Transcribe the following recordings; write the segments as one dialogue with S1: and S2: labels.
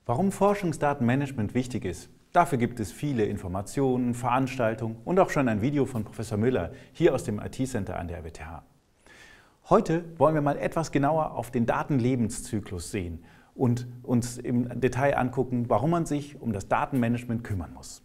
S1: Warum Forschungsdatenmanagement wichtig ist, dafür gibt es viele Informationen, Veranstaltungen und auch schon ein Video von Professor Müller hier aus dem IT-Center an der RWTH. Heute wollen wir mal etwas genauer auf den Datenlebenszyklus sehen und uns im Detail angucken, warum man sich um das Datenmanagement kümmern muss.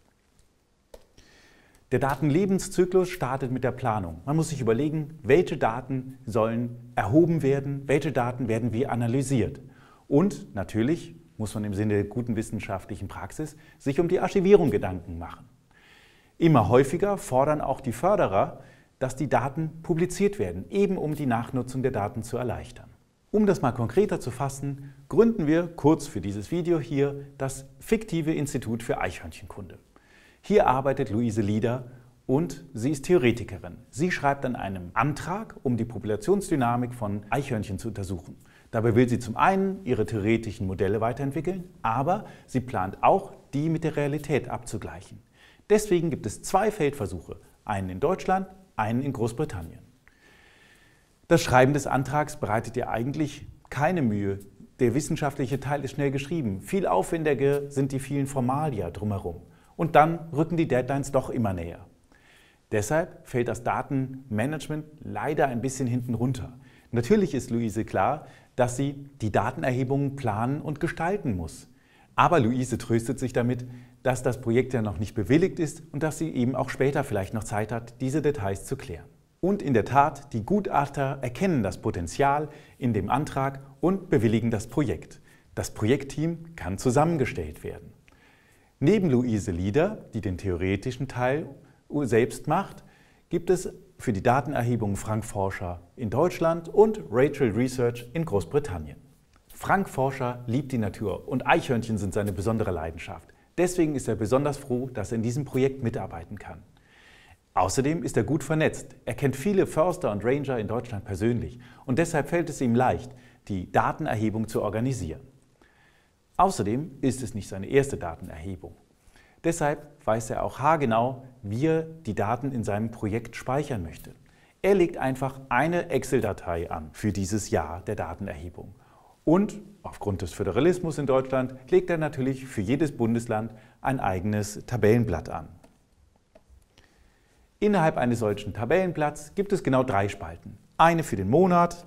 S1: Der Datenlebenszyklus startet mit der Planung. Man muss sich überlegen, welche Daten sollen erhoben werden, welche Daten werden wie analysiert. Und natürlich muss man im Sinne der guten wissenschaftlichen Praxis sich um die Archivierung Gedanken machen. Immer häufiger fordern auch die Förderer, dass die Daten publiziert werden, eben um die Nachnutzung der Daten zu erleichtern. Um das mal konkreter zu fassen, gründen wir kurz für dieses Video hier das fiktive Institut für Eichhörnchenkunde. Hier arbeitet Luise Lieder und sie ist Theoretikerin. Sie schreibt an einem Antrag, um die Populationsdynamik von Eichhörnchen zu untersuchen. Dabei will sie zum einen ihre theoretischen Modelle weiterentwickeln, aber sie plant auch, die mit der Realität abzugleichen. Deswegen gibt es 2 Feldversuche, einen in Deutschland, einen in Großbritannien. Das Schreiben des Antrags bereitet ihr eigentlich keine Mühe. Der wissenschaftliche Teil ist schnell geschrieben. Viel aufwendiger sind die vielen Formalia drumherum. Und dann rücken die Deadlines doch immer näher. Deshalb fällt das Datenmanagement leider ein bisschen hinten runter. Natürlich ist Luise klar, dass sie die Datenerhebungen planen und gestalten muss. Aber Luise tröstet sich damit, dass das Projekt ja noch nicht bewilligt ist und dass sie eben auch später vielleicht noch Zeit hat, diese Details zu klären. Und in der Tat, die Gutachter erkennen das Potenzial in dem Antrag und bewilligen das Projekt. Das Projektteam kann zusammengestellt werden. Neben Luise Lieder, die den theoretischen Teil selbst macht, gibt es für die Datenerhebung Frank Forscher in Deutschland und Rachel Research in Großbritannien. Frank Forscher liebt die Natur und Eichhörnchen sind seine besondere Leidenschaft. Deswegen ist er besonders froh, dass er in diesem Projekt mitarbeiten kann. Außerdem ist er gut vernetzt. Er kennt viele Förster und Ranger in Deutschland persönlich und deshalb fällt es ihm leicht, die Datenerhebung zu organisieren. Außerdem ist es nicht seine erste Datenerhebung. Deshalb weiß er auch haargenau, wie er die Daten in seinem Projekt speichern möchte. Er legt einfach eine Excel-Datei an für dieses Jahr der Datenerhebung. Und aufgrund des Föderalismus in Deutschland legt er natürlich für jedes Bundesland ein eigenes Tabellenblatt an. Innerhalb eines solchen Tabellenblatts gibt es genau 3 Spalten. Eine für den Monat,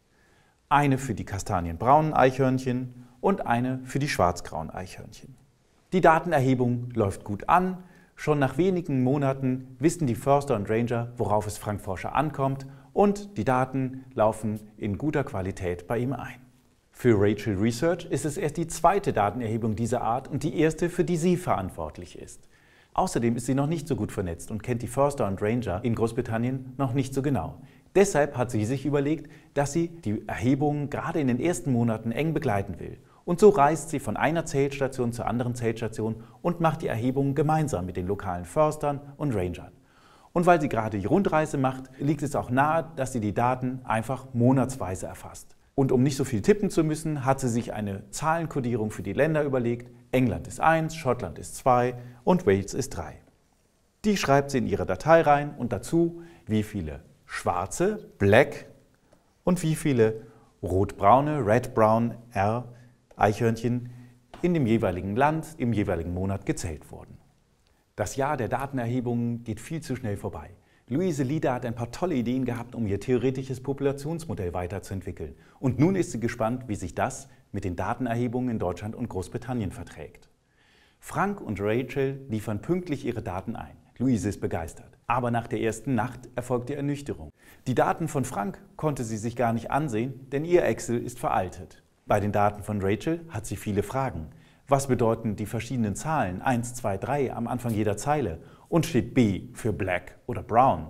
S1: eine für die kastanienbraunen Eichhörnchen und eine für die schwarzgrauen Eichhörnchen. Die Datenerhebung läuft gut an. Schon nach wenigen Monaten wissen die Förster und Ranger, worauf es Frank Forscher ankommt und die Daten laufen in guter Qualität bei ihm ein. Für Rachel Research ist es erst die 2. Datenerhebung dieser Art und die erste, für die sie verantwortlich ist. Außerdem ist sie noch nicht so gut vernetzt und kennt die Förster und Ranger in Großbritannien noch nicht so genau. Deshalb hat sie sich überlegt, dass sie die Erhebungen gerade in den ersten Monaten eng begleiten will. Und so reist sie von einer Zeltstation zur anderen Zeltstation und macht die Erhebungen gemeinsam mit den lokalen Förstern und Rangern. Und weil sie gerade die Rundreise macht, liegt es auch nahe, dass sie die Daten einfach monatsweise erfasst. Und um nicht so viel tippen zu müssen, hat sie sich eine Zahlenkodierung für die Länder überlegt. England ist 1, Schottland ist 2 und Wales ist 3. Die schreibt sie in ihre Datei rein und dazu, wie viele schwarze, Black und wie viele rot-braune, Red-Brown, R, Eichhörnchen in dem jeweiligen Land, im jeweiligen Monat gezählt wurden. Das Jahr der Datenerhebungen geht viel zu schnell vorbei. Luise Lieder hat ein paar tolle Ideen gehabt, um ihr theoretisches Populationsmodell weiterzuentwickeln. Und nun ist sie gespannt, wie sich das mit den Datenerhebungen in Deutschland und Großbritannien verträgt. Frank und Rachel liefern pünktlich ihre Daten ein. Luise ist begeistert. Aber nach der ersten Nacht erfolgt die Ernüchterung. Die Daten von Frank konnte sie sich gar nicht ansehen, denn ihr Excel ist veraltet. Bei den Daten von Rachel hat sie viele Fragen. Was bedeuten die verschiedenen Zahlen 1, 2, 3 am Anfang jeder Zeile? Und steht B für Black oder Brown?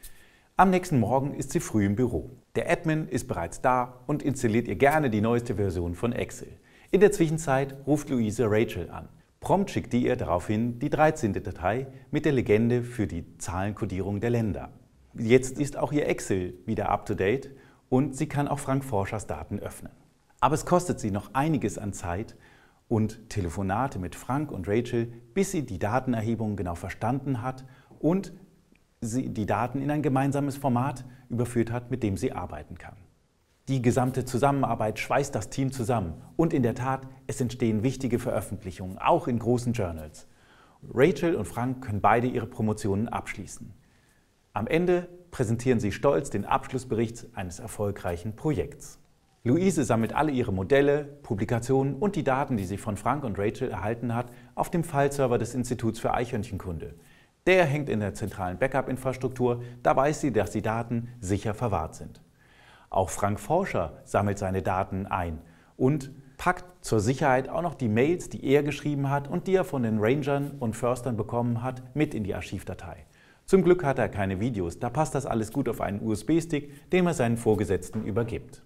S1: Am nächsten Morgen ist sie früh im Büro. Der Admin ist bereits da und installiert ihr gerne die neueste Version von Excel. In der Zwischenzeit ruft Luise Rachel an. Prompt schickt die ihr daraufhin die 13. Datei mit der Legende für die Zahlenkodierung der Länder. Jetzt ist auch ihr Excel wieder up-to-date und sie kann auch Frank Forschers Daten öffnen. Aber es kostet sie noch einiges an Zeit und Telefonate mit Frank und Rachel, bis sie die Datenerhebung genau verstanden hat und sie die Daten in ein gemeinsames Format überführt hat, mit dem sie arbeiten kann. Die gesamte Zusammenarbeit schweißt das Team zusammen und in der Tat, es entstehen wichtige Veröffentlichungen, auch in großen Journals. Rachel und Frank können beide ihre Promotionen abschließen. Am Ende präsentieren sie stolz den Abschlussbericht eines erfolgreichen Projekts. Luise sammelt alle ihre Modelle, Publikationen und die Daten, die sie von Frank und Rachel erhalten hat, auf dem File-Server des Instituts für Eichhörnchenkunde. Der hängt in der zentralen Backup-Infrastruktur, da weiß sie, dass die Daten sicher verwahrt sind. Auch Frank Forscher sammelt seine Daten ein und packt zur Sicherheit auch noch die Mails, die er geschrieben hat und die er von den Rangern und Förstern bekommen hat, mit in die Archivdatei. Zum Glück hat er keine Videos, da passt das alles gut auf einen USB-Stick, den er seinen Vorgesetzten übergibt.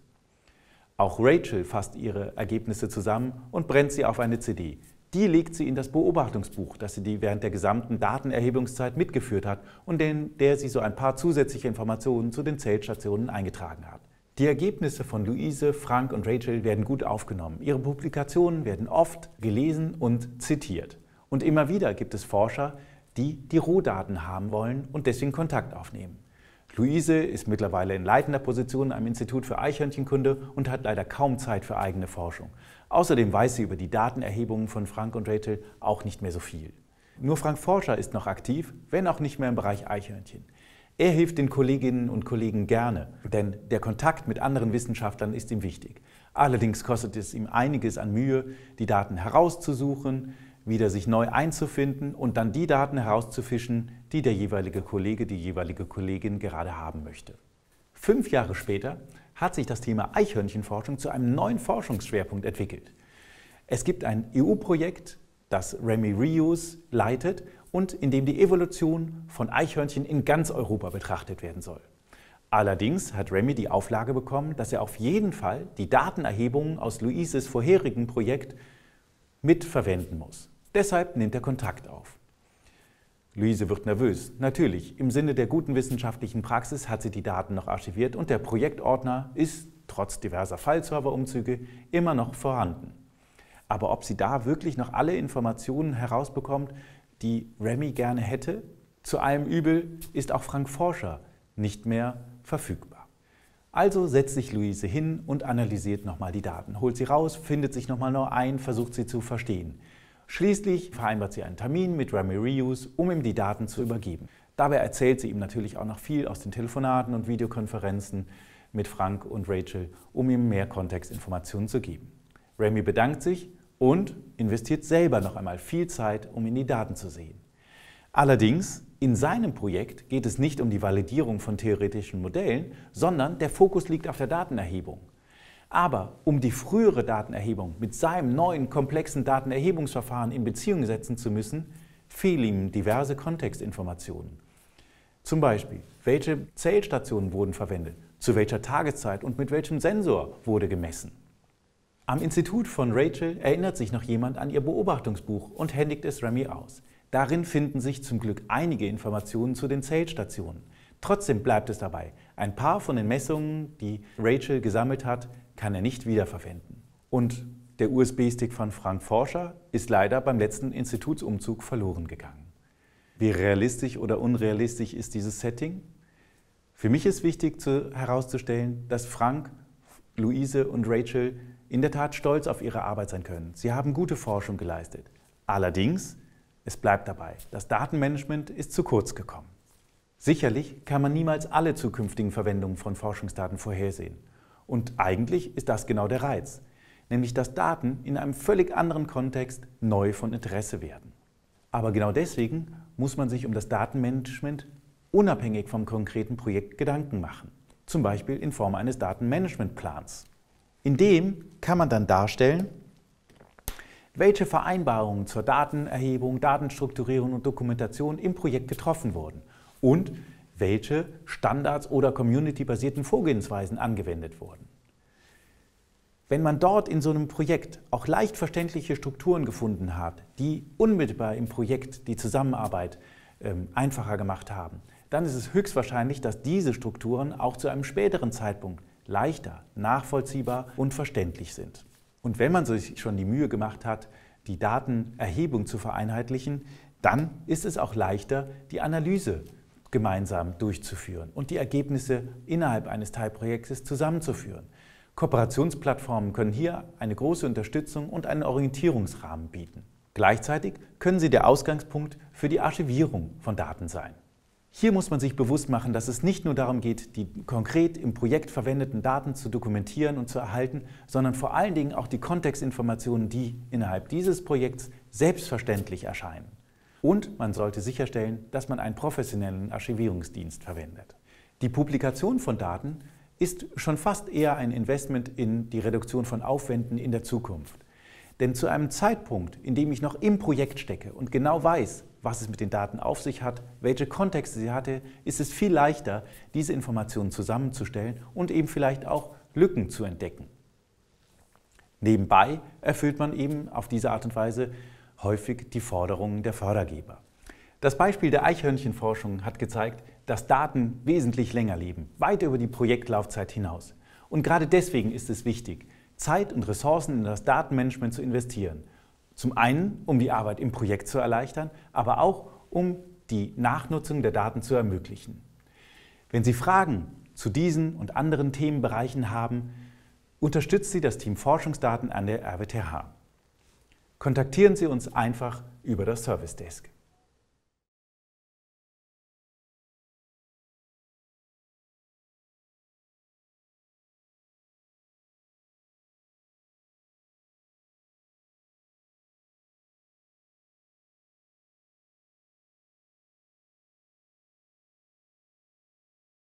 S1: Auch Rachel fasst ihre Ergebnisse zusammen und brennt sie auf eine CD. Die legt sie in das Beobachtungsbuch, das sie während der gesamten Datenerhebungszeit mitgeführt hat und in der sie so ein paar zusätzliche Informationen zu den Zeltstationen eingetragen hat. Die Ergebnisse von Luise, Frank und Rachel werden gut aufgenommen. Ihre Publikationen werden oft gelesen und zitiert. Und immer wieder gibt es Forscher, die die Rohdaten haben wollen und deswegen Kontakt aufnehmen. Luise ist mittlerweile in leitender Position am Institut für Eichhörnchenkunde und hat leider kaum Zeit für eigene Forschung. Außerdem weiß sie über die Datenerhebungen von Frank und Rachel auch nicht mehr so viel. Nur Frank Forscher ist noch aktiv, wenn auch nicht mehr im Bereich Eichhörnchen. Er hilft den Kolleginnen und Kollegen gerne, denn der Kontakt mit anderen Wissenschaftlern ist ihm wichtig. Allerdings kostet es ihm einiges an Mühe, die Daten herauszusuchen, wieder sich neu einzufinden und dann die Daten herauszufischen, die der jeweilige Kollege, die jeweilige Kollegin gerade haben möchte. 5 Jahre später hat sich das Thema Eichhörnchenforschung zu einem neuen Forschungsschwerpunkt entwickelt. Es gibt ein EU-Projekt, das Remy Reuse leitet und in dem die Evolution von Eichhörnchen in ganz Europa betrachtet werden soll. Allerdings hat Remy die Auflage bekommen, dass er auf jeden Fall die Datenerhebungen aus Luises vorherigen Projekt mitverwenden muss. Deshalb nimmt er Kontakt auf. Luise wird nervös. Natürlich, im Sinne der guten wissenschaftlichen Praxis hat sie die Daten noch archiviert und der Projektordner ist, trotz diverser File-Server-Umzüge, immer noch vorhanden. Aber ob sie da wirklich noch alle Informationen herausbekommt, die Remy gerne hätte? Zu allem Übel ist auch Frank Forscher nicht mehr verfügbar. Also setzt sich Luise hin und analysiert nochmal die Daten, holt sie raus, findet sich nochmal neu ein, versucht sie zu verstehen. Schließlich vereinbart sie einen Termin mit Remy Reuse, um ihm die Daten zu übergeben. Dabei erzählt sie ihm natürlich auch noch viel aus den Telefonaten und Videokonferenzen mit Frank und Rachel, um ihm mehr Kontextinformationen zu geben. Remy bedankt sich und investiert selber noch einmal viel Zeit, um in die Daten zu sehen. Allerdings, in seinem Projekt geht es nicht um die Validierung von theoretischen Modellen, sondern der Fokus liegt auf der Datenerhebung. Aber um die frühere Datenerhebung mit seinem neuen, komplexen Datenerhebungsverfahren in Beziehung setzen zu müssen, fehlen ihm diverse Kontextinformationen. Zum Beispiel, welche Zählstationen wurden verwendet, zu welcher Tageszeit und mit welchem Sensor wurde gemessen. Am Institut von Rachel erinnert sich noch jemand an ihr Beobachtungsbuch und händigt es Remy aus. Darin finden sich zum Glück einige Informationen zu den Zählstationen. Trotzdem bleibt es dabei, ein paar von den Messungen, die Rachel gesammelt hat, kann er nicht wiederverwenden. Und der USB-Stick von Frank Forscher ist leider beim letzten Institutsumzug verloren gegangen. Wie realistisch oder unrealistisch ist dieses Setting? Für mich ist wichtig herauszustellen, dass Frank, Luise und Rachel in der Tat stolz auf ihre Arbeit sein können. Sie haben gute Forschung geleistet. Allerdings, es bleibt dabei, das Datenmanagement ist zu kurz gekommen. Sicherlich kann man niemals alle zukünftigen Verwendungen von Forschungsdaten vorhersehen. Und eigentlich ist das genau der Reiz, nämlich dass Daten in einem völlig anderen Kontext neu von Interesse werden. Aber genau deswegen muss man sich um das Datenmanagement unabhängig vom konkreten Projekt Gedanken machen, zum Beispiel in Form eines Datenmanagementplans. In dem kann man dann darstellen, welche Vereinbarungen zur Datenerhebung, Datenstrukturierung und Dokumentation im Projekt getroffen wurden und welche Standards oder community-basierten Vorgehensweisen angewendet wurden. Wenn man dort in so einem Projekt auch leicht verständliche Strukturen gefunden hat, die unmittelbar im Projekt die Zusammenarbeit einfacher gemacht haben, dann ist es höchstwahrscheinlich, dass diese Strukturen auch zu einem späteren Zeitpunkt leichter, nachvollziehbar und verständlich sind. Und wenn man sich schon die Mühe gemacht hat, die Datenerhebung zu vereinheitlichen, dann ist es auch leichter, die Analyse gemeinsam durchzuführen und die Ergebnisse innerhalb eines Teilprojektes zusammenzuführen. Kooperationsplattformen können hier eine große Unterstützung und einen Orientierungsrahmen bieten. Gleichzeitig können sie der Ausgangspunkt für die Archivierung von Daten sein. Hier muss man sich bewusst machen, dass es nicht nur darum geht, die konkret im Projekt verwendeten Daten zu dokumentieren und zu erhalten, sondern vor allen Dingen auch die Kontextinformationen, die innerhalb dieses Projekts selbstverständlich erscheinen. Und man sollte sicherstellen, dass man einen professionellen Archivierungsdienst verwendet. Die Publikation von Daten ist schon fast eher ein Investment in die Reduktion von Aufwänden in der Zukunft. Denn zu einem Zeitpunkt, in dem ich noch im Projekt stecke und genau weiß, was es mit den Daten auf sich hat, welche Kontexte sie hatte, ist es viel leichter, diese Informationen zusammenzustellen und eben vielleicht auch Lücken zu entdecken. Nebenbei erfüllt man eben auf diese Art und Weise häufig die Forderungen der Fördergeber. Das Beispiel der Eichhörnchenforschung hat gezeigt, dass Daten wesentlich länger leben, weit über die Projektlaufzeit hinaus. Und gerade deswegen ist es wichtig, Zeit und Ressourcen in das Datenmanagement zu investieren. Zum einen, um die Arbeit im Projekt zu erleichtern, aber auch, um die Nachnutzung der Daten zu ermöglichen. Wenn Sie Fragen zu diesen und anderen Themenbereichen haben, unterstützt Sie das Team Forschungsdaten an der RWTH. Kontaktieren Sie uns einfach über das Service Desk.